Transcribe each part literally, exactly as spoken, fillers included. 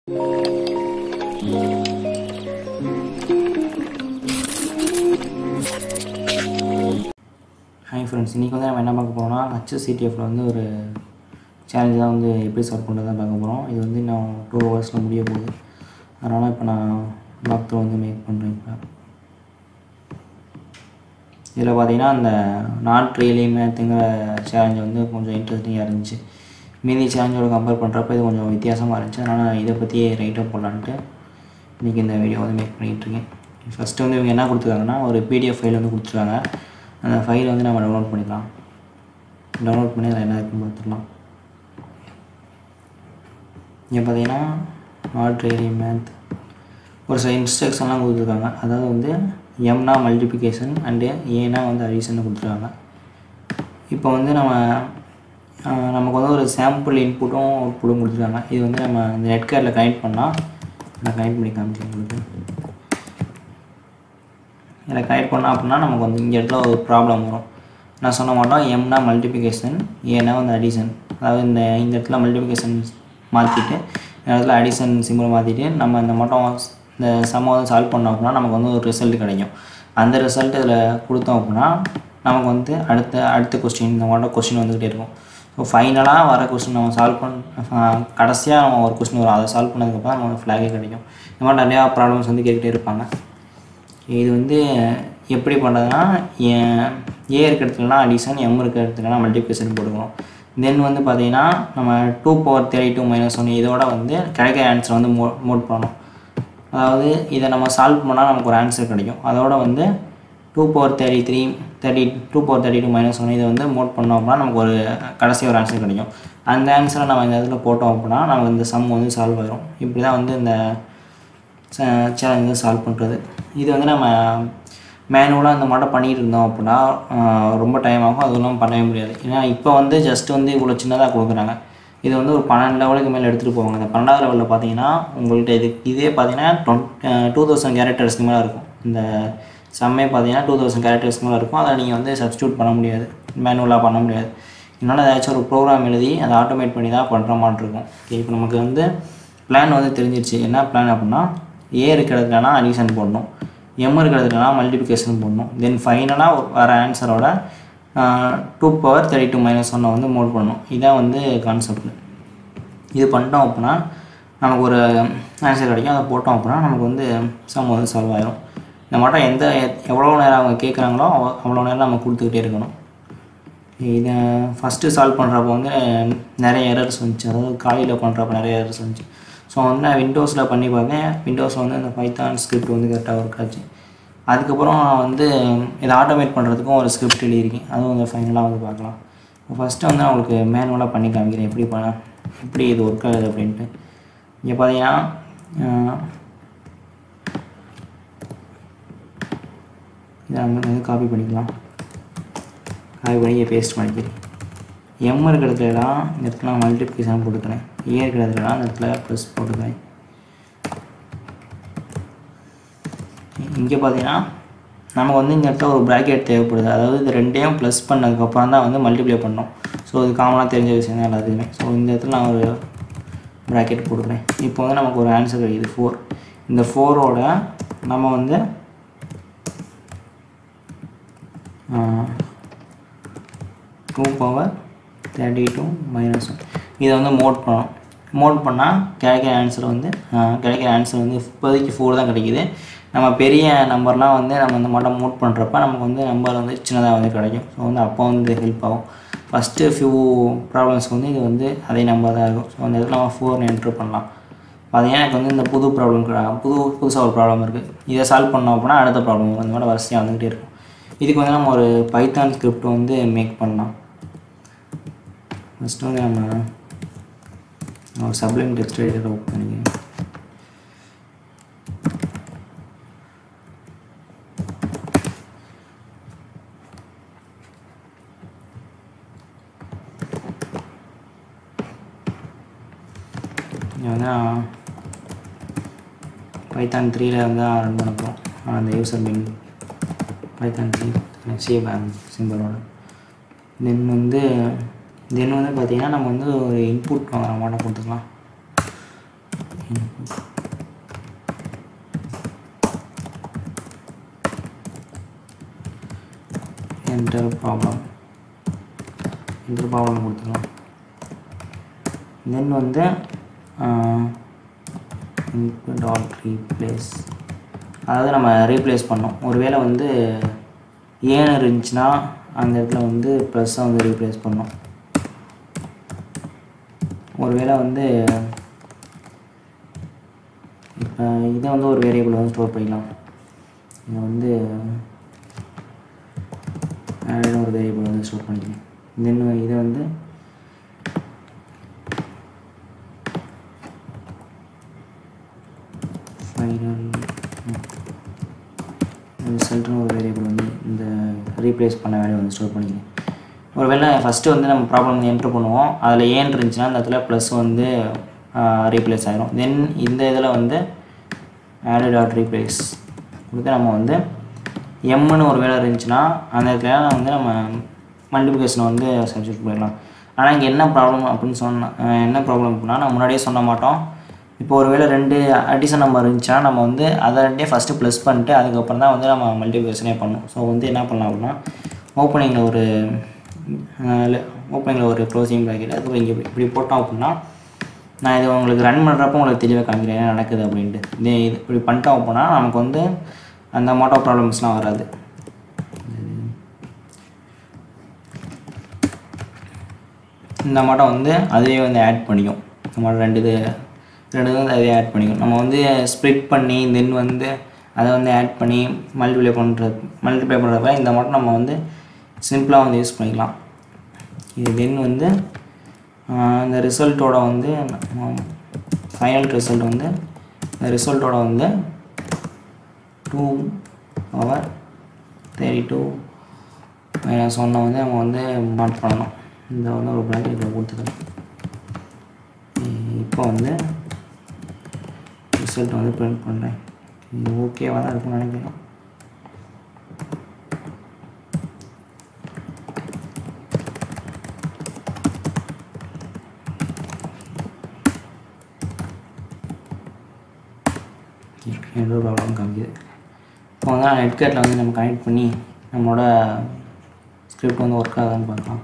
Hi friends, இன்னைக்கு வந்து நம்ம என்ன பார்க்க போறோம்னா H C T F ல வந்து ஒரு சேலஞ்ச் தான் வந்து எப்படி சால்வ் பண்றதா பார்க்க போறோம். இது வந்து இன்னும் two hours ல முடிய போகுது. அதனால இப்போ நான் லாக் த்ரூ வந்து மேக் பண்றேன். இப்போ இதுல பாத்தீங்கன்னா அந்த நாட் ரியலி மேத்ங்கிற சேலஞ்ச் வந்து கொஞ்சம் இன்ட்ரஸ்டிங்கா இருந்துச்சு. மீதி சேலஞ்சோட கம்பேர் பண்றப்ப இது கொஞ்சம் வித்தியாசமா இருந்துச்சு. அதனால இத பத்தி ரைட் அப் பண்ணலாம்னு இன்னைக்கு இந்த வீடியோ வந்து மேக் பண்ணிட்டு இருக்கேன். ஃபர்ஸ்ட் வந்து இவங்க என்ன கொடுத்திருக்காங்கன்னா ஒரு P D F ஃபைல் வந்து கொடுத்திருக்காங்க. அந்த ஃபைல் வந்து நம்ம டவுன்லோட் பண்ணிக்கலாம். டவுன்லோட் பண்ணி அதில் என்ன இருக்குன்னு பார்த்துக்கலாம். இங்கே பார்த்தீங்கன்னா நாட் ரியலி மேத் ஒரு சில இன்ஸ்ட்ரக்ஷன்லாம் கொடுத்துருக்காங்க. அதாவது வந்து எம்னா மல்டிப்ளிகேஷன் அண்டு ஏனா வந்து அடிஷன் கொடுத்துருக்காங்க. இப்போ வந்து நம்ம நமக்கு வந்து ஒரு சாம்பிள் இன்புட்டும் அவுட்புட்டும் கொடுத்துருக்காங்க. இது வந்து நம்ம இந்த நெட் கார்டில் கனெக்ட் பண்ணால் நான் கனெக்ட் பண்ணி காமிச்சேன் உங்களுக்கு. இதில் கனெக்ட் பண்ணோம் அப்படின்னா நமக்கு வந்து இங்கே இடத்துல ஒரு ப்ராப்ளம் வரும். நான் சொன்ன மாட்டோம் எம்னா மல்டிப்ளிகேஷன் ஏனா வந்து அடிஷன். அதாவது இந்த இந்த இடத்துல மல்டிப்ளிகேஷன் மாற்றிட்டு இந்த இடத்துல அடிஷன் சிம்பிள் மாற்றிட்டு நம்ம இந்த மட்டும் இந்த சம்மை வந்து சால்வ் பண்ணோம் அப்படின்னா நமக்கு வந்து ஒரு ரிசல்ட் கிடைக்கும். அந்த ரிசல்ட் இதில் கொடுத்தோம் அப்படின்னா நமக்கு வந்து அடுத்த அடுத்த கொஸ்டின் இந்த மட்டும் கொஸ்டின் வந்துக்கிட்டே இருக்கும். ஸோ ஃபைனலாக வர கொஸ்டின் நம்ம சால்வ் பண்ண கடைசியாக நம்ம ஒரு கொஸ்டின் வரும். அதை சால்வ் பண்ணதுக்கப்புறம் நமக்கு ஃப்ளாகே கிடைக்கும். இந்த மாதிரி நிறையா ப்ராப்ளம்ஸ் வந்து கேட்டுகிட்டே இருப்பாங்க. இது வந்து எப்படி பண்ணுறதுன்னா ஏ இருக்க இடத்துலனா அடிஷன் எம் இருக்க இடத்துலனா மல்டிப்ளிகேஷன் போட்டுக்கணும். தென் வந்து பார்த்தீங்கன்னா நம்ம two power thirty two minus one இதோட வந்து கிடைக்கிற ஆன்சர் வந்து மோ மோட் பண்ணணும். அதாவது இதை நம்ம சால்வ் பண்ணால் நமக்கு ஒரு ஆன்சர் கிடைக்கும். அதோட வந்து two power thirty three thirty two power thirty two minus one இதை வந்து மோட் பண்ணோம் அப்படின்னா நமக்கு ஒரு கடைசி ஒரு ஆன்சர் கிடைக்கும். அந்த ஆன்சரை நம்ம இந்த இடத்துல போட்டோம் அப்படின்னா நமக்கு இந்த சம் வந்து சால்வ் ஆகிடும். இப்படி தான் வந்து இந்த சேலஞ்ச் வந்து சால்வ் பண்ணுறது. இது வந்து நம்ம மேனுவலாக இந்த மாட்டம் பண்ணிகிட்டு இருந்தோம் அப்படின்னா ரொம்ப டைம் ஆகும். அதெல்லாம் பண்ணவே முடியாது. ஏன்னா இப்போ வந்து ஜஸ்ட் வந்து இவ்வளோ சின்னதாக கொடுக்குறாங்க. இது வந்து ஒரு பன்னெண்டு லெவலுக்கு மேலே எடுத்துகிட்டு போவாங்க. இந்த பன்னெண்டாவது லெவலில் பார்த்தீங்கன்னா உங்கள்கிட்ட இது இதே பார்த்தீங்கன்னா டுவெண்ட் டூ தௌசண்ட் கேரக்டர்ஸ்க்கு மேலே இருக்கும். இந்த சம்மே பார்த்தீங்கன்னா டூ தௌசண்ட் கேரக்டர்ஸ்க்கு மேலே இருக்கும். அதை நீங்கள் வந்து சப்ஸ்டியூட் பண்ண முடியாது, மேனுவலாக பண்ண முடியாது. இதனால் ஏதாச்சும் ஒரு ப்ரோக்ராம் எழுதி அதை ஆட்டோமேட் பண்ணி தான் பண்ணுற மாதிரி இருக்கும். இப்போ நமக்கு வந்து பிளான் வந்து தெரிஞ்சிருச்சு. என்ன பிளான் அப்படின்னா ஏ இருக்கிறதுலனா அடிஷன் போடணும், எம் இருக்கிறதுலனா மல்டிப்ளிகேஷன் போடணும். தென் ஃபைனலாக வர ஆன்சரோட two power thirty two minus ஒன்னை வந்து மோட் பண்ணணும். இதான் வந்து கான்செப்ட். இது பண்ணிட்டோம் அப்படின்னா நமக்கு ஒரு ஆன்சர் கிடைக்கும். அதை போட்டோம் அப்படின்னா நமக்கு வந்து சம் வந்து சால்வ் ஆகிடும். இந்த மட்டும் எந்த எவ்வளோ நேரம் அவங்க கேட்குறாங்களோ அவ்வளோ நேரம் நம்ம கொடுத்துக்கிட்டே இருக்கணும். இதை ஃபஸ்ட்டு சால்வ் பண்ணுறப்போ வந்து நிறைய எரர்ஸ் வந்துச்சு. அதாவது காலையில் பண்ணுறப்ப நிறைய எரர்ஸ் வந்துச்சு. ஸோ வந்து நான் விண்டோஸில் பண்ணி பார்த்தேன். விண்டோஸில் வந்து அந்த பைத்தான் ஸ்கிரிப்ட் வந்து கரெக்டாக ஒர்க் ஆச்சு. அதுக்கப்புறம் நான் வந்து இதை ஆட்டோமேட் பண்ணுறதுக்கும் ஒரு ஸ்கிரிப்ட் எழுதியிருக்கேன். அதுவும் வந்து ஃபைனலாக வந்து பார்க்கலாம். ஃபஸ்ட்டு வந்து நான் உங்களுக்கு மேனுவலாக பண்ணி காமிக்கிறேன் எப்படி பண்ண எப்படி இது ஒர்க் ஆகுது அப்படின்ட்டு. இங்கே பார்த்தீங்கன்னா இதை நம்ம வந்து காப்பி பண்ணிக்கலாம். காப்பி பண்ணி இங்கே பேஸ்ட் பண்ணிக்கிறேன். எம் இருக்கிற இடத்துலலாம் இந்த இடத்துல நான் மல்டிப்ளிகேஷன் போட்டுக்கிறேன். ஏ இருக்கிற இடத்துலலாம் இந்த இடத்துல ப்ளஸ் போட்டுக்கிறேன். இங்கே பார்த்தீங்கன்னா நமக்கு வந்து இந்த இடத்துல ஒரு ப்ராக்கெட் தேவைப்படுது. அதாவது இது ரெண்டையும் ப்ளஸ் பண்ணதுக்கப்புறம் தான் வந்து மல்டிப்ளை பண்ணணும். ஸோ இது காமனாக தெரிஞ்ச விஷயம் தான் எல்லாத்துக்குமே. ஸோ இந்த இடத்துல நான் ஒரு ப்ராக்கெட் போட்டுக்கிறேன். இப்போ வந்து நமக்கு ஒரு ஆன்சர் கிடைக்குது ஃபோர். இந்த ஃபோரோட நம்ம வந்து two power thirty two minus one இதை வந்து மோட் பண்ணணும். மோட் பண்ணால் கிடைக்கிற ஆன்சர் வந்து கிடைக்கிற ஆன்சர் வந்து இப்போதைக்கு ஃபோர் தான் கிடைக்கிது. நம்ம பெரிய நம்பர்லாம் வந்து நம்ம இந்த மட்டும் மோட் பண்ணுறப்ப நமக்கு வந்து நம்பர் வந்து சின்னதாக வந்து கிடைக்கும். ஸோ வந்து அப்போ வந்து ஹெல்ப் ஆகும். ஃபஸ்ட்டு ஃபியூ ப்ராப்ளம்ஸ்க்கு வந்து இது வந்து அதே நம்பர் தான் இருக்கும். ஸோ அந்த இடத்துல நம்ம ஃபோர்னு என்ட்ரு பண்ணலாம். பார்த்தீங்கன்னா எனக்கு வந்து இந்த புது ப்ராப்ளம் புது புதுசாக ஒரு ப்ராப்ளம் இருக்குது. இதை சால்வ் பண்ணோம் அப்படின்னா அடுத்த ப்ராப்ளம் அந்த மாதிரி வரிசையாக வந்துக்கிட்டே இருக்கும். இதுக்கு வந்து நம்ம ஒரு பைத்தான் ஸ்கிரிப்ட் வந்து மேக் பண்ணலாம். ஃபஸ்ட்டு வந்து நம்ம ஒரு சப்ளைம் டெக்ஸ்ட் எடிட்டர் ஓப்பன் பண்ணிக்கிறேன். இங்கே வந்து பைத்தான் த்ரீல வந்து ரன் பண்ண போகிறோம். அந்த user mean Python three save சிம்பிளோட தென் வந்து தென் வந்து பார்த்திங்கன்னா நம்ம வந்து ஒரு இன்புட் வாங்குற மாட்டோம் கொடுத்துக்கலாம். enter problem enter problem கொடுத்துக்கலாம். தென் வந்து input dot replace, அதாவது நம்ம ரீப்ளேஸ் பண்ணோம். ஒருவேளை வந்து ஏன்னு இருந்துச்சுன்னா அந்த இடத்துல வந்து ப்ளஸ்ஸை வந்து ரீப்ளேஸ் பண்ணோம். ஒருவேளை வந்து இப்போ இதை வந்து ஒரு வேரியபிள் வந்து ஸ்டோர் பண்ணிக்கலாம். இதை வந்து ஒரு வேரியபிள் வந்து ஸ்டோர் பண்ணிக்கலாம். தென் இதை வந்து ஃபைனல் ரிசல்ட்னு ஒரு வேரியபிள் வந்து இந்த ரீப்ளேஸ் பண்ண வேலையை வந்து ஸ்டோர் பண்ணிக்கிறேன். ஒரு வேளை ஃபஸ்ட்டு வந்து நம்ம ப்ராப்ளம் வந்து என்ட்ரு பண்ணுவோம். அதில் ஏன் இருந்துச்சுன்னா அந்த இடத்துல ப்ளஸ் வந்து ரீப்ளேஸ் ஆகிடும். தென் இந்த இதில் வந்து ஆட் டாட் ரீப்ளேஸ் கொடுத்து நம்ம வந்து எம்னு ஒரு வேலை இருந்துச்சுன்னா அந்த இடத்துல வந்து நம்ம மல்டிப்ளிகேஷனை வந்து சப்ஸ்டிட்யூட் பண்ணிடலாம். ஆனால் இங்கே என்ன ப்ராப்ளம் அப்படின்னு சொன்ன என்ன ப்ராப்ளம் அப்படின்னா நான் முன்னாடியே சொல்ல மாட்டோம். இப்போ ஒரு வேளை ரெண்டு அடிஷன் நம்பர் இருந்துச்சுன்னா நம்ம வந்து அதை ரெண்டே ஃபஸ்ட்டு ப்ளஸ் பண்ணிட்டு அதுக்கப்புறம் தான் வந்து நம்ம மல்டிப்ளிகேஷனே பண்ணணும். ஸோ வந்து என்ன பண்ணலாம் அப்படின்னா ஓப்பனிங்கில் ஒரு ஓப்பனிங்கில் ஒரு க்ளோசிங் ப்ராக்கெட், அதுக்கப்புறம் இங்கே இப்படி போட்டோம் அப்படின்னா நான் இது உங்களுக்கு ரன் பண்ணுறப்போ உங்களுக்கு தெளிவாக காமிக்கிறேன் என்ன நடக்குது அப்படின்ட்டு. இதே இது இப்படி பண்ணிட்டோம் அப்படின்னா நமக்கு வந்து அந்த மாட்டோ ப்ராப்ளம்ஸ்லாம் வராது. இந்த மாட்டோ வந்து அதுவே வந்து ஆட் பண்ணிக்கும். இந்த மாட்டோ ரெண்டு இது ரெண்டு இது வந்து அதே ஆட் பண்ணிக்கும். நம்ம வந்து ஸ்ப்ளிட் பண்ணி தென் வந்து அதை வந்து ஆட் பண்ணி மல்டிப்ளை பண்ணுறது மல்டிப்ளை பண்ணுறப்ப இந்த மாட்டோ நம்ம வந்து சிம்பிளாக வந்து யூஸ் பண்ணிக்கலாம். இது தென் வந்து இந்த ரிசல்ட்டோட வந்து ஃபைனல் ரிசல்ட் வந்து இந்த ரிசல்ட்டோட வந்து two power thirty two minus ஒன்னை வந்து நம்ம வந்து மார்க் பண்ணணும். இந்த வந்து ஒரு ப்ராக்கெட்டில் கொடுத்துக்கலாம். இப்போ வந்து ரிசல்ட் வந்து பிரிண்ட் பண்ணுறேன். இது ஓகேவாக தான் இருக்கும்னு நினைக்கிறேன். என்ற ப்ராப்ளம் காமிக்குது. இப்போ வந்து நான் நெட்கேட்டில் வந்து நம்ம கனெக்ட் பண்ணி நம்மளோட ஸ்கிரிப்ட் வந்து ஒர்க் ஆகுதான்னு பார்க்கலாம்.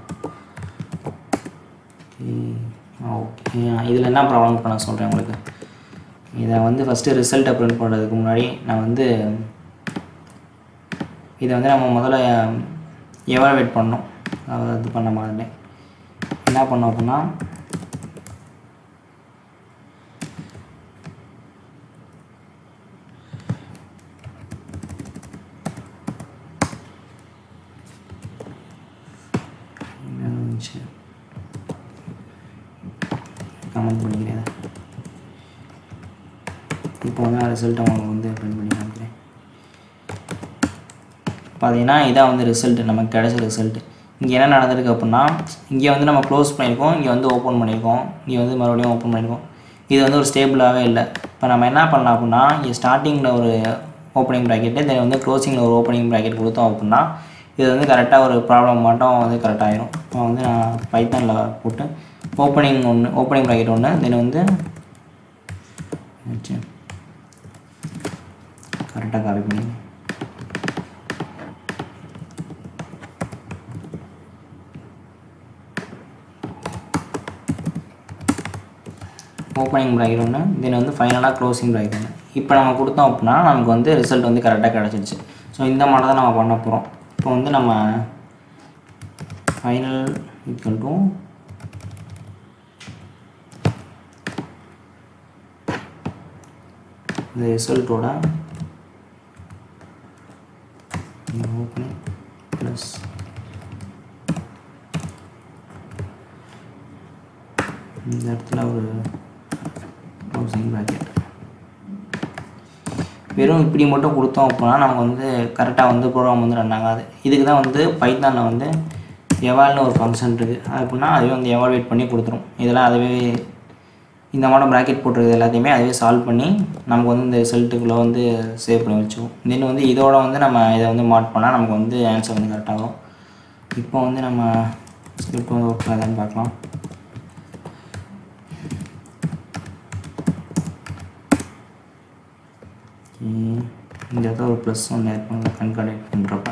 ஓகே, இதில் என்ன ப்ராப்ளம் இப்போ நான் சொல்கிறேன் உங்களுக்கு. இதை வந்து ஃபஸ்ட்டு ரிசல்ட்டை பிரிண்ட் பண்ணுறதுக்கு முன்னாடி நான் வந்து இதை வந்து நம்ம முதல்ல எவாலுவேட் பண்ணோம். அதாவது இது பண்ண மாதிரி என்ன பண்ணோம் அப்படின்னா கமெண்ட் பண்ணிக்கிறேன். இப்போ வந்து ரிசல்ட் அவங்க வந்து பிரிண்ட் பண்ணி காமிக்கிறேன். பார்த்தீங்கன்னா இதான் வந்து ரிசல்ட்டு, நமக்கு கிடைச்ச ரிசல்ட்டு. இங்கே என்ன நடந்திருக்கு அப்படின்னா இங்கே வந்து நம்ம க்ளோஸ் பண்ணியிருக்கோம், இங்கே வந்து ஓப்பன் பண்ணியிருக்கோம், இங்கே வந்து மறுபடியும் ஓப்பன் பண்ணியிருக்கோம். இது வந்து ஒரு ஸ்டேபிளாகவே இல்லை. இப்போ நம்ம என்ன பண்ணலாம் அப்படின்னா இங்கே ஸ்டார்டிங்கில் ஒரு ஓப்பனிங் ப்ராக்கெட்டு தென் வந்து க்ளோசிங்கில் ஒரு ஓப்பனிங் ப்ராக்கெட் கொடுத்தோம் அப்படின்னா இது வந்து கரெக்டாக ஒரு ப்ராப்ளம் மட்டும் வந்து கரெக்டாகிடும். இப்போ வந்து நான் பைத்தானில் போட்டு ஓப்பனிங் ஒன்று ஓப்பனிங் ப்ராக்கெட் ஒன்று தென் வந்து கரெக்டாக காப்பி பண்ணி ஓப்பனிங் ப்ராக்கெட் ஒன்று தென் வந்து ஃபைனலாக க்ளோசிங் ப்ராக்கெட் ஒன்று. இப்போ நம்ம கொடுத்தோம் அப்படின்னா நமக்கு வந்து ரிசல்ட் வந்து கரெக்டாக கிடச்சிருச்சு. ஸோ இந்த மாதிரி தான் நம்ம பண்ண போகிறோம். இப்போ வந்து நம்ம ஃபைனல் ஈக்குவல் டு இந்த ரிசல்ட்டோட ஓப்பனிங் ப்ளஸ் இந்த இடத்துல ஒரு க்ளோசிங் ப்ராக்கெட் வெறும் இப்படி மட்டும் கொடுத்தோம் அப்படின்னா நமக்கு வந்து கரெக்டாக வந்து ப்ரோக்ராம் வந்து ரன் ஆகாது. இதுக்கு தான் வந்து பைத்தானில் வந்து எவால்னு ஒரு ஃபங்க்ஷன் இருக்குது. அப்படின்னா அதுவே வந்து எவால்வேட் பண்ணி கொடுத்துரும். இதெல்லாம் அதுவே இந்த மாதிரி ப்ராக்கெட் போட்டுருது எல்லாத்தையுமே அதுவே சால்வ் பண்ணி நமக்கு வந்து இந்த ரிசல்ட்டுக்குள்ளே வந்து சேவ் பண்ணி வச்சுக்கும். தென் வந்து இதோட வந்து நம்ம இதை வந்து மார்க் பண்ணால் நமக்கு வந்து ஆன்சர் வந்து கரெக்டாகும். இப்போ வந்து நம்ம ஸ்கிரிப்ட் வந்து ஒர்க் ஆகுதான்னு பார்க்கலாம். இந்த இடத்துல ஒரு ப்ளஸ் ஒன்று ஆட் பண்ணலாம் கன்கார்டேட் பண்ணுறப்ப.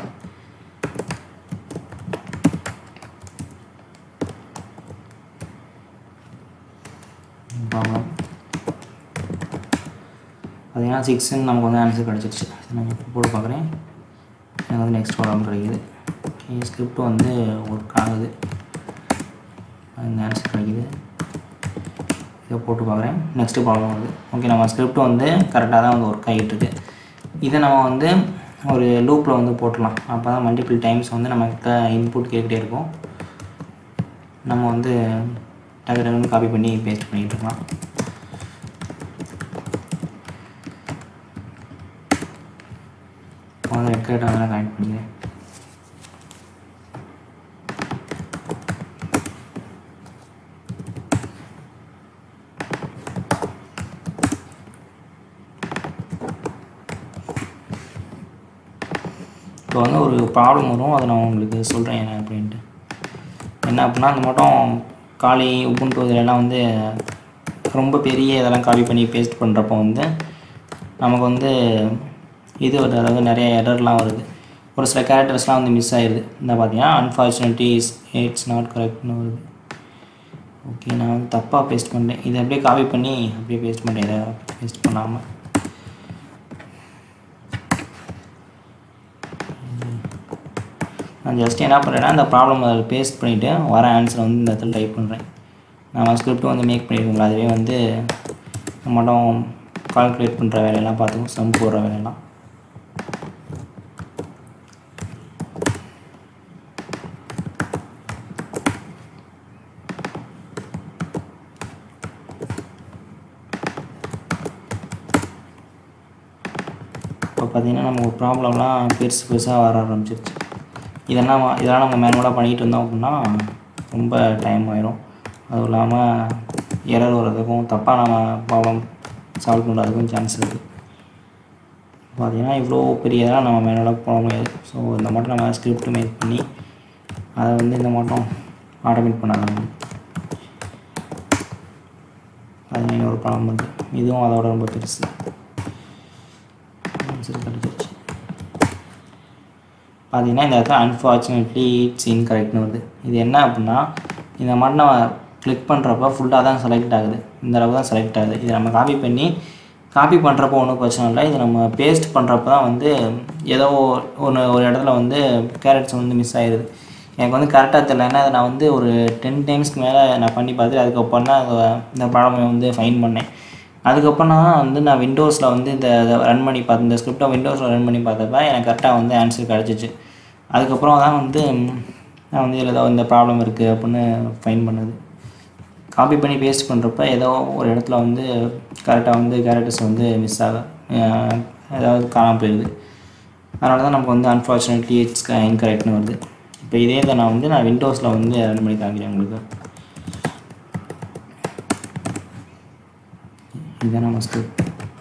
ப்ராப்ளம் பார்த்தீங்கன்னா சிக்ஸ்ன்னு நமக்கு வந்து ஆன்சர் கிடச்சிருச்சு. நான் இப்போ போட்டு பார்க்குறேன், எனக்கு வந்து நெக்ஸ்ட் ப்ராப்ளம் கிடைக்குது. ஓகே, ஸ்கிரிப்ட் வந்து ஒர்க் ஆகுது, அந்த ஆன்சர் கிடைக்குது. இதை போட்டு பார்க்குறேன், நெக்ஸ்ட்டு ப்ராப்ளம் வருது. ஓகே, நம்ம ஸ்கிரிப்ட் வந்து கரெக்டாக தான் வந்து ஒர்க் ஆகிட்டு இருக்கு. இதை நம்ம வந்து ஒரு லூப்பில் வந்து போட்டுடலாம். அப்போ தான் மல்டிபிள் டைம்ஸ் வந்து நமக்கு இன்புட் கேட்டுகிட்டே இருக்கும். நம்ம வந்து டக்கு டக்குன்னு காப்பி பண்ணி பேஸ்ட் பண்ணிகிட்டு இருக்கலாம். வந்து ரெக்கார்ட் அதெல்லாம் கனெக்ட் பண்ணிக்கிறேன். இப்போ வந்து ஒரு ப்ராப்ளம் வரும், அதை நான் உங்களுக்கு சொல்கிறேன் என்ன அப்படின்ட்டு. என்ன அப்படின்னா, அந்த மட்டும் காலி உபுண்டு இதெல்லாம் வந்து ரொம்ப பெரிய இதெல்லாம் காப்பி பண்ணி பேஸ்ட் பண்ணுறப்போ வந்து நமக்கு வந்து இது வருது, அதாவது நிறைய எரர்லாம் வருது. ஒரு சில கேரக்டர்ஸ்லாம் வந்து மிஸ் ஆகிடுது. இந்த பார்த்தீங்கன்னா அன்ஃபார்ச்சுனேட்லி இஸ் இட்ஸ் நாட் கரெக்ட்னு வருது. ஓகே, நான் வந்து தப்பாக பேஸ்ட் பண்ணிட்டேன். இதை அப்படியே காப்பி பண்ணி அப்படியே பேஸ்ட் பண்ணிட்டேன், இதை பேஸ்ட் பண்ணாமல். நான் ஜஸ்ட் என்ன பண்ணுறேன்னா, இந்த ப்ராப்ளம் அதில் பேஸ்ட் பண்ணிவிட்டு வர ஆன்சரை வந்து இந்த இடத்துல டைப் பண்ணுறேன். நான் ஸ்கிரிப்ட் வந்து மேக் பண்ணியிருக்கோங்களா, அதுவே வந்து மட்டும் கால்குலேட் பண்ணுற வேலையெல்லாம் பார்த்துக்கும், சம் போடுற வேலையெல்லாம். இப்போ பார்த்திங்கன்னா நம்ம ஒரு ப்ராப்ளம்லாம் பெருசு பெருசாக வர ஆரம்பிச்சிருச்சு. இதெல்லாம் இதெல்லாம் நம்ம மேனுவலாக பண்ணிகிட்டு இருந்தோம் அப்படின்னா ரொம்ப டைம் ஆயிரும். அதுவும் இல்லாமல் எரர் வர்றதுக்கும் தப்பாக நம்ம ப்ராப்ளம் சால்வ் பண்ணுறதுக்கும் சான்ஸ் இருக்குது. பார்த்திங்கன்னா இவ்வளோ பெரிய இதெல்லாம் நம்ம மேனுவலாக போட முடியாது. ஸோ இந்த மட்டும் நம்ம ஸ்கிரிப்ட் மேக் பண்ணி அதை வந்து இந்த மட்டும் ஆட்டோமேட் பண்ணாங்க. அது இன்னொரு ப்ராப்ளம் இருக்குது, இதுவும் அதோட ரொம்ப பெருசு. ஆன்சர் கிடச்சிருச்சு. பார்த்தீங்கன்னா இந்த இடத்துல அன்ஃபார்ச்சுனேட்லி இட்ஸ் இன்கரெக்ட்னு வருது. இது என்ன அப்படின்னா, இந்த மாதிரி நம்ம கிளிக் பண்ணுறப்ப ஃபுல்லாக தான் செலக்ட் ஆகுது, இந்த அளவு தான் செலக்ட் ஆகுது. இதை நம்ம காப்பி பண்ணி காப்பி பண்ணுறப்போ ஒன்றும் பிரச்சனை இல்லை. இதை நம்ம பேஸ்ட் பண்ணுறப்ப தான் வந்து ஏதோ ஒன்று ஒரு இடத்துல வந்து கேரட்ஸ் வந்து மிஸ் ஆகிடுது. எனக்கு வந்து கரெக்டாக தெரியல, ஏன்னா அதை நான் வந்து ஒரு டென் டைம்ஸ்க்கு மேலே நான் பண்ணி பார்த்துட்டு அதுக்கப்புறம் தான் இந்த ப்ராப்ளமை வந்து ஃபைன் பண்ணேன். அதுக்கப்புறம் தான் வந்து நான் விண்டோஸில் வந்து இந்த ரன் பண்ணி பார்த்து இந்த ஸ்கிரிப்டை விண்டோஸில் ரன் பண்ணி பார்த்தப்ப எனக்கு கரெக்டாக வந்து ஆன்சர் கிடச்சிச்சு. அதுக்கப்புறம் தான் வந்து நான் வந்து இதில் ஏதோ இந்த ப்ராப்ளம் இருக்குது அப்படின்னு ஃபைன் பண்ணுது. காப்பி பண்ணி பேஸ்ட் பண்ணுறப்ப ஏதோ ஒரு இடத்துல வந்து கரெக்டாக வந்து கேரக்டர்ஸ் வந்து மிஸ் ஆக ஏதாவது காணாமல் போயிடுது. அதனால தான் நமக்கு வந்து அன்ஃபார்ச்சுனேட்லி இட்ஸ் இன்கரெக்ட்னு வருது. இப்போ இதே தான் நான் வந்து நான் விண்டோஸில் வந்து ரன் பண்ணி காமிக்கிறேன் உங்களுக்கு. இதுதான் நம்ம ஸ்கிரிப்ட்.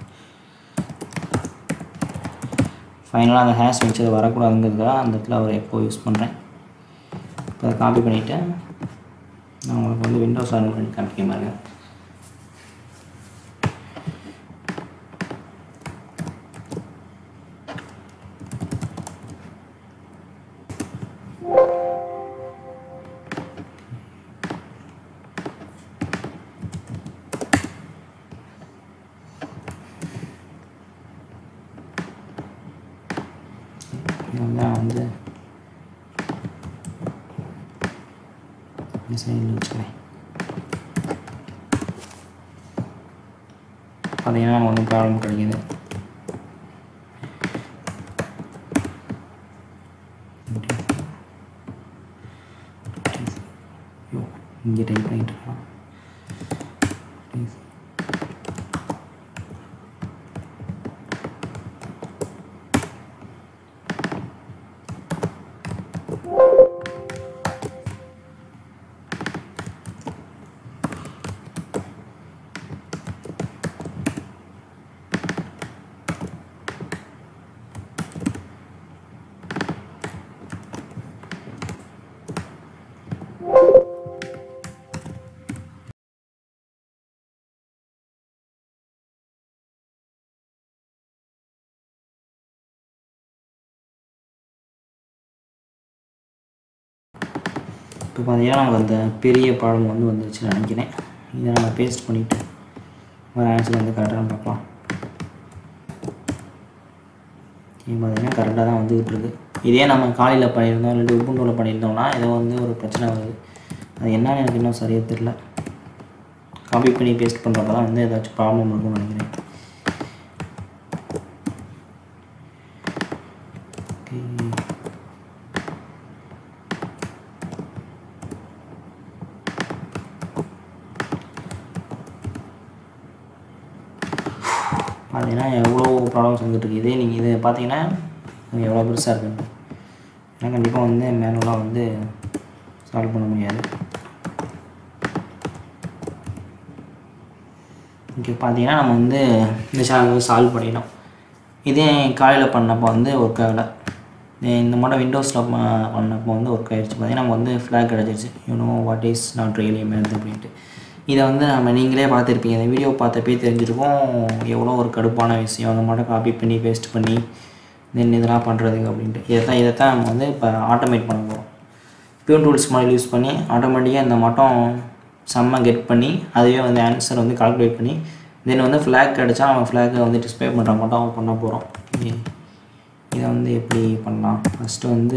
ஃபைனலாக அந்த ஹேஷ் வச்சு அது வரக்கூடாதுங்கிறதுக்காக அந்த இடத்துல ஒரு எப்போ யூஸ் பண்ணுறேன். இப்போ அதை காப்பி பண்ணிவிட்டு நான் உங்களுக்கு வந்து விண்டோஸ் ரன் பண்ணி காமிக்க பாருங்க. இதுதான் வந்து சைடில் வச்சுக்கிறேன். பார்த்தீங்கன்னா நம்ம வந்து ப்ராப்ளம் கிடைக்கிது. இங்கே டைப் பண்ணிட்டு இருக்கலாம். இப்போ பார்த்தீங்கன்னா நமக்கு அந்த பெரிய ப்ராப்ளம் வந்து வந்துருச்சுன்னு நினைக்கிறேன். இதை நம்ம பேஸ்ட் பண்ணிவிட்டு ஒரு ஆன்சர் வந்து கரெக்டாக பார்க்கலாம். இது பார்த்தீங்கன்னா கரெக்டாக தான் வந்துக்கிட்டு இருக்குது. இதே நம்ம காலையில் பண்ணியிருந்தோம் இல்லாட்டி உப்புண்டோவில் பண்ணியிருந்தோம்னா ஏதோ வந்து ஒரு பிரச்சனை வருது. அது என்னன்னு எனக்கு இன்னும் சரியாக தெரியல. காப்பி பண்ணி பேஸ்ட் பண்ணுறப்ப தான் வந்து ஏதாச்சும் ப்ராப்ளம் இருக்கும்னு நினைக்கிறேன். பார்த்தீங்கன்னா எவ்வளோ ப்ராப்ளம்ஸ் வந்துட்டுருக்கு. இதே நீங்கள் இதை பார்த்தீங்கன்னா எவ்வளோ பெருசாக இருக்குது. ஏன்னா கண்டிப்பாக வந்து மேனுவலாக வந்து சால்வ் பண்ண முடியாது. ஓகே, பார்த்தீங்கன்னா நம்ம வந்து இந்த சேனல் சால்வ் பண்ணிடணும். இதே காலையில் பண்ணப்போ வந்து ஒர்க் ஆகலை. இந்த மாதிரி விண்டோஸில் பண்ணப்போ வந்து ஒர்க் ஆகிடுச்சு. பார்த்தீங்கன்னா நம்ம வந்து ஃப்ளாக் கிடச்சிருச்சு. You know what is not really math அப்படின்ட்டு. இதை வந்து நம்ம நீங்களே பார்த்துருப்பீங்க. இந்த வீடியோ பார்த்தப்பே தெரிஞ்சிருக்கும் எவ்வளோ ஒரு கடுப்பான விஷயம். அந்த மட்டும் காப்பி பண்ணி பேஸ்ட் பண்ணி தென் இதெல்லாம் பண்ணுறதுக்கு அப்படின்ட்டு. இதை தான் இதை தான் நம்ம வந்து இப்போ ஆட்டோமேட் பண்ண போகிறோம். பியூன் டூல்ஸ் மாடல் யூஸ் பண்ணி ஆட்டோமேட்டிக்காக இந்த மட்டும் செம்ம கெட் பண்ணி அதுவே வந்து ஆன்சர் வந்து கால்குலேட் பண்ணி தென் வந்து ஃப்ளாக் கிடச்சா நம்ம ஃப்ளாக்கை வந்து டிஸ்பிளே பண்ணுற மட்டும் பண்ண போகிறோம். இதை வந்து எப்படி பண்ணலாம்? ஃபஸ்ட்டு வந்து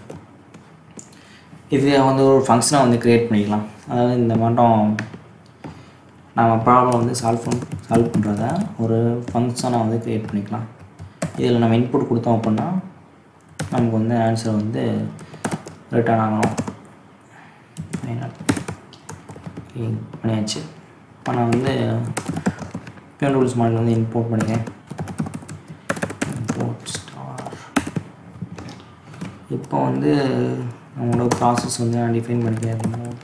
இது வந்து ஒரு ஃபங்க்ஷனை வந்து க்ரியேட் பண்ணிக்கலாம். அதாவது இந்த மட்டும் நம்ம ப்ராப்ளம் வந்து சால்வ் பண் சால்வ் பண்ணுறத ஒரு ஃபங்க்ஷனை வந்து க்ரியேட் பண்ணிக்கலாம். இதில் நம்ம இன்புட் கொடுத்தோம் அப்படின்னா நமக்கு வந்து ஆன்சர் வந்து ரிட்டர்ன் ஆகணும். பண்ணியாச்சு. இப்போ நான் வந்து பியூன் டூல்ஸ் மாடல் வந்து இம்போர்ட் பண்ணிக்கிறேன். Import star. இப்போ வந்து நம்மளோட ப்ராசஸ் வந்து நான் டிஃபைன் பண்ணிக்கிறேன். ரிமோட்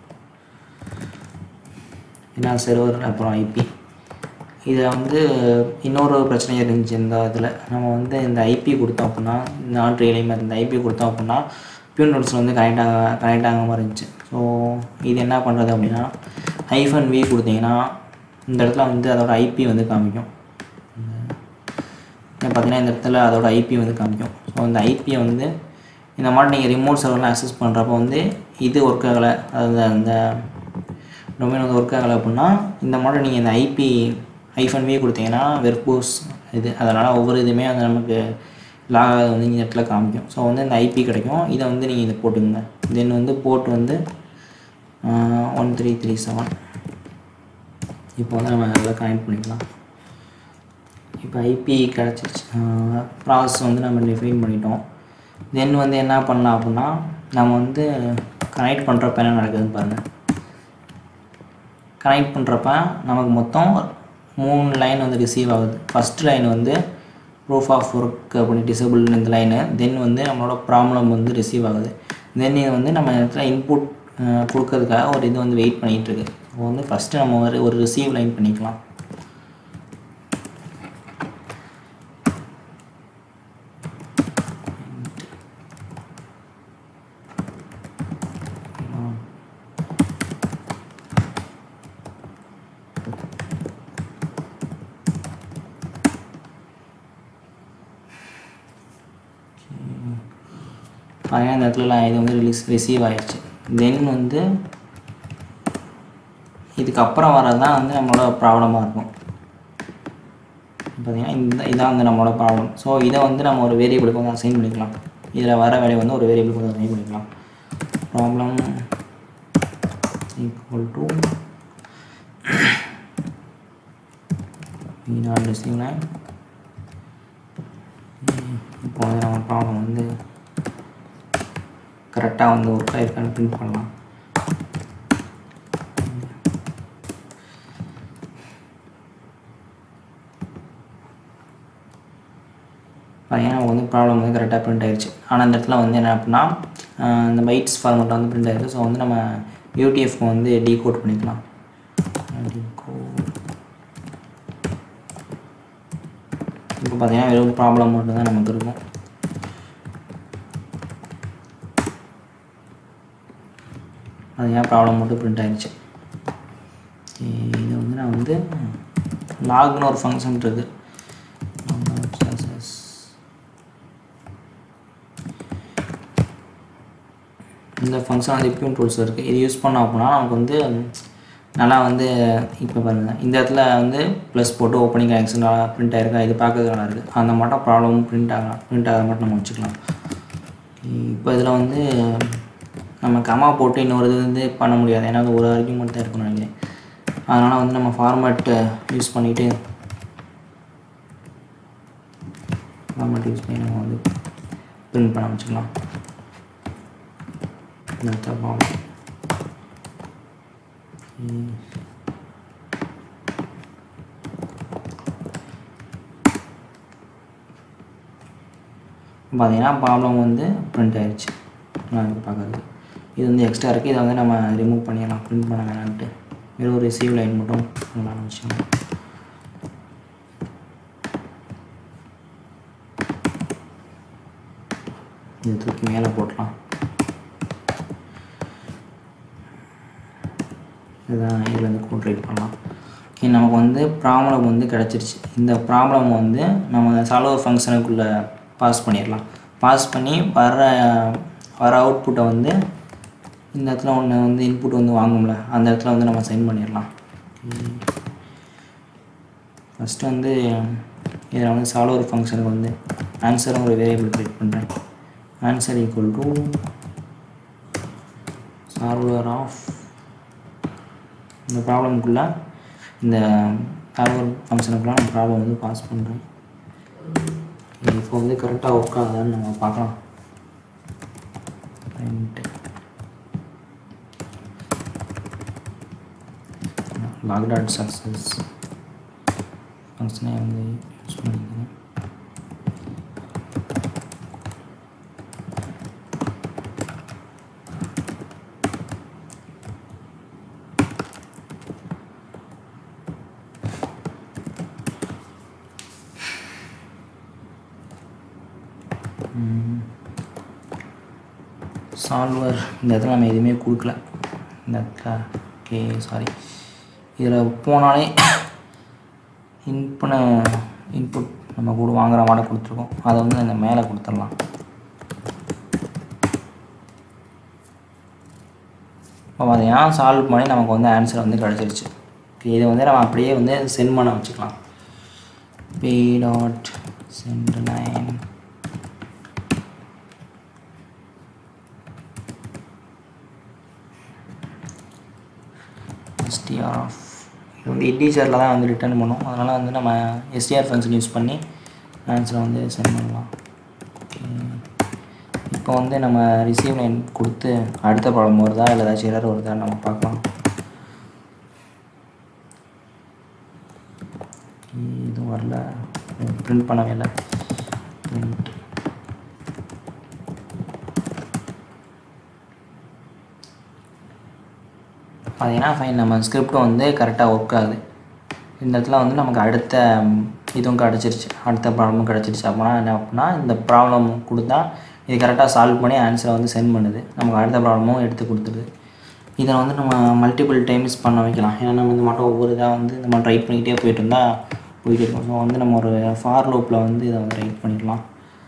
ஏன்னா சர்வர் அப்புறம் ஐபி. இதில் வந்து இன்னொரு பிரச்சனை இருந்துச்சு. இந்த இதில் நம்ம வந்து இந்த ஐபி கொடுத்தோம் அப்படின்னா நாட் ரியலி மேத் இந்த ஐபி கொடுத்தோம் அப்படின்னா பியூன் டூல்ஸில் வந்து கனெக்ட் ஆக கனெக்ட் ஆகாமல் இருந்துச்சு. ஸோ இது என்ன பண்ணுறது அப்படின்னா ஹைஃபன் வி கொடுத்தீங்கன்னா இந்த இடத்துல வந்து அதோட ஐபி வந்து காமிக்கும். பார்த்தீங்கன்னா இந்த இடத்துல அதோட ஐபி வந்து காமிக்கும். ஸோ இந்த ஐபியை வந்து இந்த மாதிரி நீங்கள் ரிமோட் சர்வரில் அக்சஸ் பண்ணுறப்போ வந்து இது ஒர்க் ஆகலை, அதாவது அந்த டொமைன் வந்து ஒர்க் ஆகலை அப்படின்னா இந்த மாதிரி நீங்கள் இந்த ஐபி ஐஃபன் வி கொடுத்தீங்கன்னா வெர்போஸ் இது அதனால் ஒவ்வொரு இதுவுமே வந்து நமக்கு லாக் ஆகுது வந்து இந்த இடத்துல காமிக்கும். ஸோ வந்து இந்த ஐபி கிடைக்கும். இதை வந்து நீங்கள் இதை போட்டுங்க. தென் வந்து போர்ட் வந்து ஒன் த்ரீ த்ரீ செவன். இப்போ வந்து நம்ம அதில் கனெக்ட் பண்ணிக்கலாம். இப்போ ஐபி கிடச்சிருச்சு. ப்ராசஸ் வந்து நம்ம டிஃபைன் பண்ணிட்டோம். தென் வந்து என்ன பண்ணலாம் அப்படின்னா நம்ம வந்து கனெக்ட் பண்ணுறப்ப என்ன நடக்குதுன்னு பாருங்கள். கனெக்ட் பண்ணுறப்ப நமக்கு மொத்தம் மூணு லைன் வந்து ரிசீவ் ஆகுது. ஃபஸ்ட் லைன் வந்து ப்ரூஃப் ஆஃப் ஒர்க் அப்படின்னு டிசபிள் இந்த லைனு. தென் வந்து நம்மளோட ப்ராப்ளம் வந்து ரிசீவ் ஆகுது. தென் இது வந்து நம்ம இடத்துல இன்புட் கொடுக்கறதுக்காக ஒரு இது வந்து வெயிட் பண்ணிகிட்ருக்கு. ஸோ வந்து ஃபஸ்ட்டு நம்ம ஒரு ஒரு ரிசீவ் லைன் பண்ணிக்கலாம். அதனால் இந்த இடத்துல இது வந்து ரிலீஸ் ரிசீவ் ஆகிடுச்சு. தென் வந்து இதுக்கப்புறம் வரது தான் வந்து நம்மளோட ப்ராப்ளமாக இருக்கும். பார்த்திங்கன்னா இந்த இதான் வந்து நம்மளோட ப்ராப்ளம். ஸோ இதை வந்து நம்ம ஒரு வேரியபிளுக்கு வந்து அசைன் பண்ணிக்கலாம். இதில் வர வேலையை வந்து ஒரு வேரியபிளுக்கு வந்து அசைன் பண்ணிக்கலாம். Problem equal to receive line. இப்போ வந்து நம்ம ப்ராப்ளம் வந்து கரெக்டாக வந்து ஒர்க் ஆகிருக்கான்னு பிரிண்ட் பண்ணலாம். பார்த்தீங்கன்னா வந்து ப்ராப்ளம் வந்து கரெக்டாக பிரிண்ட் ஆகிடுச்சு. ஆனால் இந்த இடத்துல வந்து என்ன அப்படின்னா இந்த பைட்ஸ் ஃபார்மெட்டில் வந்து பிரிண்ட் ஆகிடுது. ஸோ வந்து நம்ம யூடிஎஃப் வந்து டீகோட் பண்ணிக்கலாம். இப்போ பார்த்தீங்கன்னா வெறும் ப்ராப்ளம் மட்டும் தான் நமக்கு இருக்கும். அது ஏன் ப்ராப்ளம் மட்டும் பிரிண்ட் ஆகிடுச்சு. இது வந்து நான் வந்து லாக்னு ஒரு ஃபங்க்ஷன் இருக்குது. இந்த ஃபங்க்ஷன் வந்து இப்பயும் டூல்ஸ் இருக்குது. இது யூஸ் பண்ணோம் அப்படின்னா நமக்கு வந்து நல்லா வந்து இப்போ பாருங்கள் இந்த இடத்துல வந்து ப்ளஸ் போட்டு ஓப்பனிங் ஆக்ஷன் பிரிண்ட் ஆகிருக்கா, இது பார்க்கறது நல்லா இருக்குது. அந்த மட்டும் ப்ராப்ளமும் பிரிண்ட் ஆகலாம், பிரிண்ட் ஆகிற மட்டும் நம்ம வச்சுக்கலாம். இப்போ இதில் வந்து நம்ம கமா போட்டு இன்னொரு இது வந்து பண்ண முடியாது, ஏன்னா அது ஒரு ஆர்கியூமெண்ட் தான் இருக்குன்னு நினைக்கிறேன். அதனால் வந்து நம்ம ஃபார்மேட் யூஸ் பண்ணிவிட்டு ஃபார்மேட் யூஸ் பண்ணி நம்ம வந்து பிரிண்ட் பண்ண வச்சுக்கலாம். ப்ராப்ளம் பார்த்தீங்கன்னா ப்ராப்ளம் வந்து பிரிண்ட் ஆகிடுச்சு. நான் பார்க்குறது இது வந்து எக்ஸ்ட்ரா இருக்குது, இதை வந்து நம்ம ரிமூவ் பண்ணிடலாம், பிரிண்ட் பண்ண வேணான்ட்டு வெறும் ஒரு ரிசீவ் லைன் மட்டும் பண்ணலாம்னு வச்சுக்கோங்க. இது தூக்கி மேலே போட்டலாம். இதுதான் இதில் வந்து கோட் ரைட் பண்ணலாம். ஓகே, நமக்கு வந்து ப்ராப்ளம் வந்து கிடச்சிருச்சு. இந்த ப்ராப்ளம் வந்து நம்ம சால்வர் ஃபங்க்ஷனுக்குள்ளே பாஸ் பண்ணிடலாம். பாஸ் பண்ணி வர வர அவுட்புட்டை வந்து இந்த இடத்துல ஒன்று வந்து இன்புட் வந்து வாங்கும்ல, அந்த இடத்துல வந்து நம்ம சென்ட் பண்ணிடலாம். ஃபஸ்ட்டு வந்து இதில் வந்து சால்வர் ஃபங்க்ஷனுக்கு வந்து ஆன்சரும் ஒரு வேரியபிள் க்ரியேட் பண்ணுறேன். Answer equal to solver of இந்த ப்ராப்ளமுக்குள்ளே இந்த சால்வர் ஃபங்க்ஷனுக்குள்ளே நம்ம ப்ராப்ளம் வந்து பாஸ் பண்ணுறேன். இப்போ வந்து கரெக்டாக ஒர்க் ஆகுதான்னு நம்ம பார்க்கலாம். லாக் டாட் சக்ஸஸ் ஃபங்க்ஷனை வந்து யூஸ் பண்ணிக்கிறேன். சால்வர் இந்த இடத்துல நம்ம எதுவுமே கொடுக்கல. இந்த இடத்துல ஓகே சாரி இதில் போனாலே இன்புன இன்புட் நம்ம கூட வாங்குகிற மாதிரி கொடுத்துருக்கோம், அதை வந்து அந்த மேலே கொடுத்துடலாம். இப்போ பார்த்தீங்கன்னா சால்வ் பண்ணி நமக்கு வந்து ஆன்சர் வந்து கிடச்சிருச்சு. ஓகே, இதை வந்து நம்ம அப்படியே வந்து சென்ட் பண்ண வச்சுக்கலாம். P dot send line STR of இது வந்து இன்டீஜரில் தான் வந்து ரிட்டர்ன் பண்ணும், அதனால் வந்து நம்ம எஸ்டிஆர் ஃபங்க்ஷன் யூஸ் பண்ணி ஆன்சரை வந்து சென்ட் பண்ணலாம். ஓகே, இப்போ வந்து நம்ம ரிசீவ் லைன் கொடுத்து அடுத்த ப்ராப்ளம் வருதா இல்லை ஏதாச்சும் எரர் வருதா நம்ம பார்க்கலாம். இதுவும் வரல, பிரிண்ட் பண்ணவே இல்லை. பிரிண்ட் பார்த்தீங்கன்னா ஃபைன், நம்ம ஸ்கிரிப்டும் வந்து கரெக்டாக ஒர்க் ஆகுது. இந்த இடத்துல வந்து நமக்கு அடுத்த இதுவும் கிடச்சிருச்சு, அடுத்த ப்ராப்ளமும் கிடச்சிருச்சு. அப்படின்னா என்ன அப்படின்னா இந்த ப்ராப்ளம் கொடுத்தா இது கரெக்டாக சால்வ் பண்ணி ஆன்சரை வந்து சென்ட் பண்ணுது, நமக்கு அடுத்த ப்ராப்ளமும் எடுத்து கொடுத்துருது. இதை வந்து நம்ம மல்டிபிள் டைம்ஸ் பண்ண வைக்கலாம். ஏன்னா நம்ம இந்த மட்டும் ஒவ்வொரு இதாக வந்து இந்த மாதிரி ரைட் பண்ணிக்கிட்டே போயிட்டு இருந்தால் போயிட்டு இருக்கோம். ஸோ வந்து நம்ம ஒரு ஃபார் லூப்பில் வந்து இதை வந்து ரைட் பண்ணிடலாம்.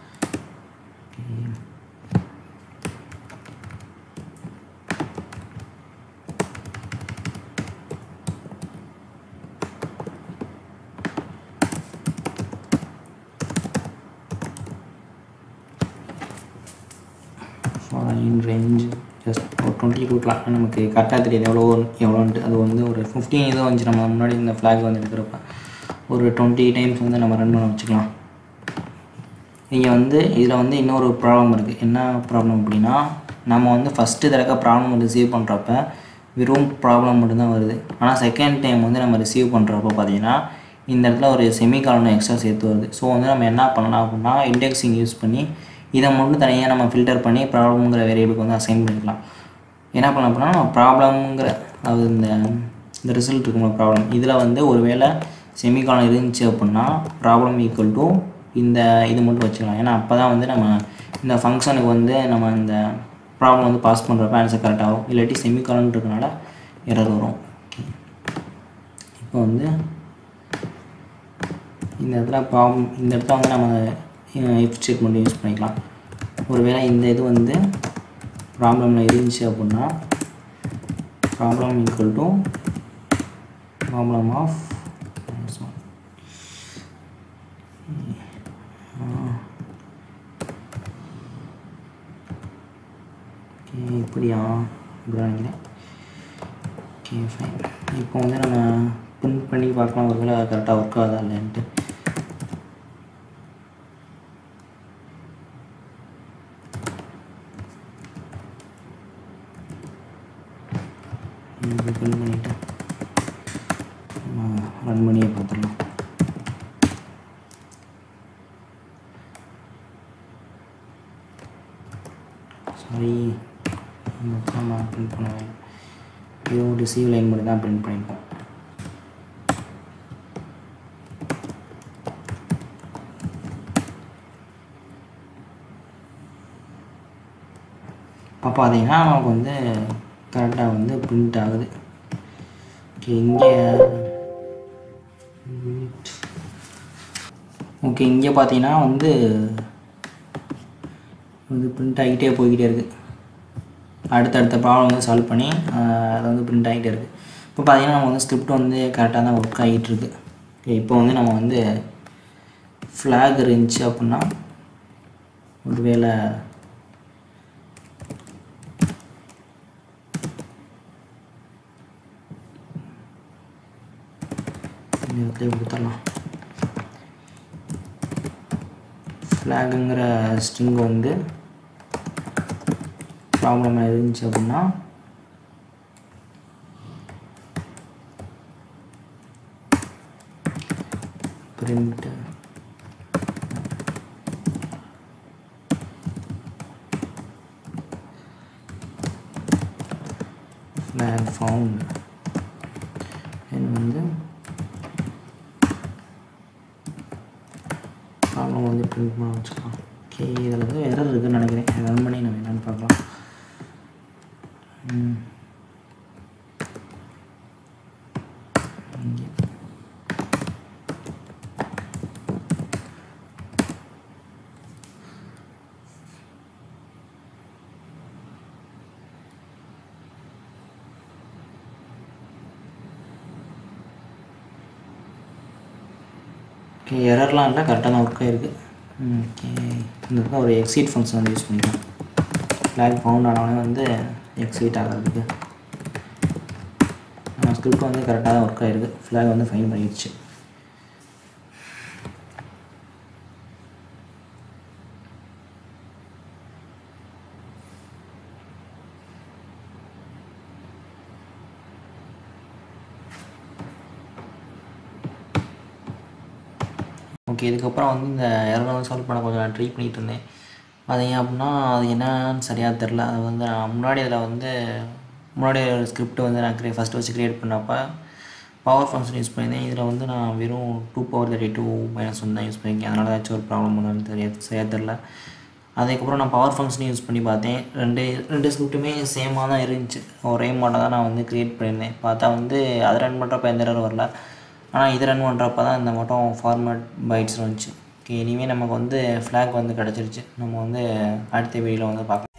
இன் ரேஞ்ச் ஜஸ்ட் ஒரு டுவெண்ட்டி கொடுக்கலாம், நமக்கு கரெக்டாக தெரியாது எவ்வளோ எவ்வளோன்ட்டு. அது வந்து ஒரு ஃபிஃப்டீன் இதோ வந்துச்சு நம்ம முன்னாடி இந்த ஃப்ளாக் வந்து எடுக்கிறப்ப ஒரு டுவெண்ட்டி டைம்ஸ் வந்து நம்ம ரன் பண்ண வச்சுக்கலாம். இங்கே வந்து இதில் வந்து இன்னொரு ப்ராப்ளம் இருக்குது. என்ன ப்ராப்ளம் அப்படின்னா நம்ம வந்து ஃபஸ்ட்டு தடவை ப்ராப்ளம் ரிசீவ் பண்ணுறப்ப வெறும் ப்ராப்ளம் மட்டும்தான் வருது. ஆனால் செகண்ட் டைம் வந்து நம்ம ரிசீவ் பண்ணுறப்ப பார்த்தீங்கன்னா இந்த இடத்துல ஒரு செமிகாலன் எக்ஸ்ட்ரா சேர்த்து வருது. ஸோ வந்து நம்ம என்ன பண்ணலாம் அப்படின்னா இண்டெக்ஸிங் யூஸ் பண்ணி இதை மட்டும் தனியாக நம்ம ஃபில்டர் பண்ணி ப்ராப்ளம்ங்கிற வேரியபிளுக்கு வந்து அசைன் பண்ணிக்கலாம். என்ன பண்ணலாம் அப்படின்னா நம்ம ப்ராப்ளம்ங்கிற அதாவது இந்த இந்த ரிசல்ட் இருக்குங்களா ப்ராப்ளம், இதில் வந்து ஒரு வேளை செமிகாலன் இருந்துச்சு அப்படின்னா ப்ராப்ளம் ஈக்குவல் டு இந்த இது மட்டும் வச்சுக்கலாம். ஏன்னா அப்போ தான் வந்து நம்ம இந்த ஃபங்க்ஷனுக்கு வந்து நம்ம இந்த ப்ராப்ளம் வந்து பாஸ் பண்ணுறப்ப ஆன்சர் கரெக்டாகும். இல்லாட்டி செமிகாலன் இருக்கனால எரர் வரும். இப்போ வந்து இந்த இடத்துல ப்ராப்ளம் இந்த இடத்துல வந்து நம்ம இஃப் ஸ்டேட்மெண்ட் யூஸ் பண்ணிக்கலாம். ஒருவேளை இந்த இது வந்து ப்ராப்ளமில் இருந்துச்சு அப்படின்னா problem equal to problem of okay இப்படியா இப்படி நினைக்கிறேன். Okay fine. இப்போ வந்து நம்ம பிரிண்ட் பண்ணி பார்க்கலாம் ஒருவேளை கரெக்டாக ஒர்க் ஆகுதா இல்லைன்ட்டு. பிரிண்ட் பண்ணிவிட்டு ரன் பண்ணியே பார்த்துடலாம். சாரி நம்ம பிரிண்ட் பண்ணவே இது ரிசீவ் லைன் மட்டும் தான் பிரிண்ட் பண்ணியிருக்கோம். இப்போ பார்த்தீங்கன்னா நமக்கு வந்து கரெக்டாக வந்து பிரிண்ட் ஆகுது. ஓகே இங்கே ஓகே இங்கே பார்த்தீங்கன்னா வந்து வந்து பிரிண்ட் ஆகிட்டே போய்கிட்டே இருக்குது. அடுத்தடுத்த ப்ராப்ளம் வந்து சால்வ் பண்ணி அதை வந்து பிரிண்ட் ஆகிட்டே இருக்குது. இப்போ பார்த்தீங்கன்னா நம்ம வந்து ஸ்கிரிப்ட் வந்து கரெக்டாக தான் ஒர்க் ஆகிட்டுருக்கு. ஓகே இப்போ வந்து நம்ம வந்து ஃப்ளாக் இருந்துச்சு அப்படின்னா ஒரு வேளை இடத்துல கொடுத்துடலாம். ஃப்ளாகுங்கிற ஸ்ட்ரிங் வந்து ப்ராப்ளம் இருந்துச்சு அப்படின்னா பிரிண்ட் flag found வந்து ப்ராப்ளம் வந்து பிரிண்ட் பண்ண வச்சுக்கலாம். ஓகே இதில் வந்து எரர் இருக்குதுன்னு நினைக்கிறேன். ரன் பண்ணி நம்ம என்னென்னு பார்க்கலாம். ஓகே எரர்லாம் இல்லை, கரெக்டாக தான் ஒர்க் ஆகிருக்கு. ஓகே இந்த ஒரு எக்ஸிட் ஃபங்க்ஷன் வந்து யூஸ் பண்ணிக்கலாம். ஃப்ளாக் ஃபவுண்ட் ஆனவனே வந்து எக்ஸிட் ஆகிறதுக்கு நம்ம ஸ்கிரிப்ட் வந்து கரெக்டாக தான் ஒர்க் ஆகிருக்கு. ஃப்ளாக் வந்து ஃபைன் பண்ணிடுச்சு. ஓகே இதுக்கப்புறம் வந்து இந்த எரரை வந்து சால்வ் பண்ண கொஞ்சம் நான் ட்ரை பண்ணிகிட்டு இருந்தேன். பார்த்தீங்க அப்படின்னா அது என்னன்னு சரியாக தெரில. அது வந்து நான் முன்னாடி அதில் வந்து முன்னாடி ஒரு ஸ்கிரிப்ட் வந்து நான் க்ரியே ஃபஸ்ட்டு வச்சு க்ரியேட் பண்ணப்போ பவர் ஃபங்க்ஷன் யூஸ் பண்ணியிருந்தேன். இதில் வந்து நான் வெறும் two power thirty two minus one தான் யூஸ் பண்ணியிருக்கேன். அதனால ஏதாச்சும் ஒரு ப்ராப்ளம் ஒன்றும் தெரியாது சரியாக தெரில. அதுக்கப்புறம் நான் பவர் ஃபங்க்ஷன் யூஸ் பண்ணி பார்த்தேன். ரெண்டு ரெண்டு ஸ்கிரிப்ட்டுமே சேமாக தான் இருந்துச்சு. ஒரே மாடல் தான் நான் வந்து க்ரியேட் பண்ணியிருந்தேன். பார்த்தா வந்து அதை ரன் பண்ணுறப்ப எந்த எரரும் வரல. ஆனால் இது ரன் பண்ணுறப்ப தான் இந்த மட்டும் ஃபார்மேட் பைட்ஸ் வந்துச்சு. ஓகே இனிமேல் நமக்கு வந்து ஃப்ளாக் வந்து கிடச்சிருச்சு. நம்ம வந்து அடுத்த வீடியோவில் வந்து பார்க்கலாம்.